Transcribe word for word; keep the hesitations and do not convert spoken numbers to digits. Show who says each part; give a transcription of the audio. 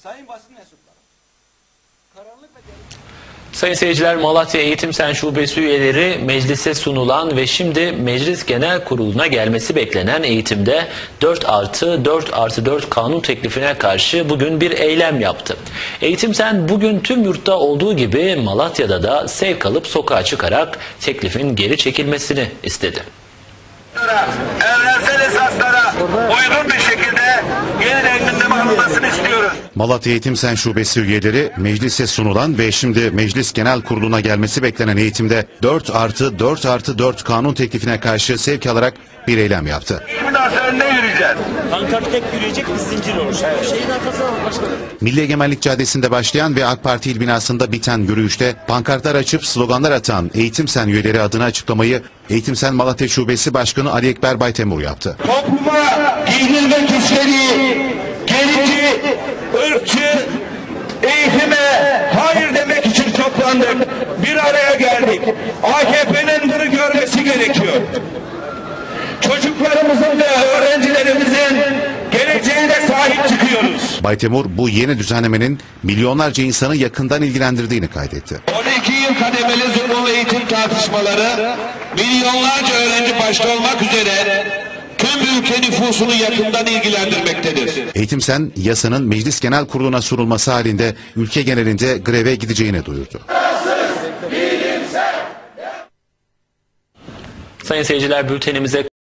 Speaker 1: Sayın basın mensupları, karanlık ve
Speaker 2: Sayın seyirciler, Malatya Eğitim Sen Şubesi üyeleri meclise sunulan ve şimdi Meclis Genel Kurulu'na gelmesi beklenen eğitimde dört artı dört artı dört kanun teklifine karşı bugün bir eylem yaptı. Eğitim Sen bugün tüm yurtta olduğu gibi Malatya'da da sevk alıp sokağa çıkarak teklifin geri çekilmesini istedi.
Speaker 3: Evrensel esaslara uygun bir şekilde yeniden gündeme alınmasını istiyoruz.
Speaker 4: Malatya Eğitim Sen Şubesi üyeleri meclise sunulan ve şimdi Meclis Genel Kurulu'na gelmesi beklenen eğitimde dört artı dört artı dört kanun teklifine karşı sevk alarak bir eylem yaptı.
Speaker 3: Bundan sonra ne yürüyeceğiz?
Speaker 5: Pankart tek yürüyecek bir zincir oluşuyor. Şeyin arkasına bak başkanım.
Speaker 4: Milli Egemenlik Caddesi'nde başlayan ve AK Parti il binasında biten yürüyüşte pankartlar açıp sloganlar atan Eğitim Sen üyeleri adına açıklamayı Eğitim Sen Malatya Şubesi Başkanı Ali Ekber Baytemur yaptı.
Speaker 3: Topluma giydirilmek istediği gerici, ırkçı eğitime hayır demek için toplandık. Bir araya geldik. A K P'nin bunu görmesi gerekiyor. Çocuklarımızın ve öğrencilerimizin geleceğine sahip çıkıyoruz.
Speaker 4: Baytemur bu yeni düzenlemenin milyonlarca insanı yakından ilgilendirdiğini kaydetti.
Speaker 3: on iki yıl kademeli zorunlu eğitim tartışmaları milyonlarca öğrenci başta olmak üzere tüm ülke nüfusunu yakından ilgilendirmektedir.
Speaker 4: Eğitim Sen yasanın Meclis Genel Kurulu'na sunulması halinde ülke genelinde greve gideceğini duyurdu.
Speaker 2: Sayın seyirciler, bültenimize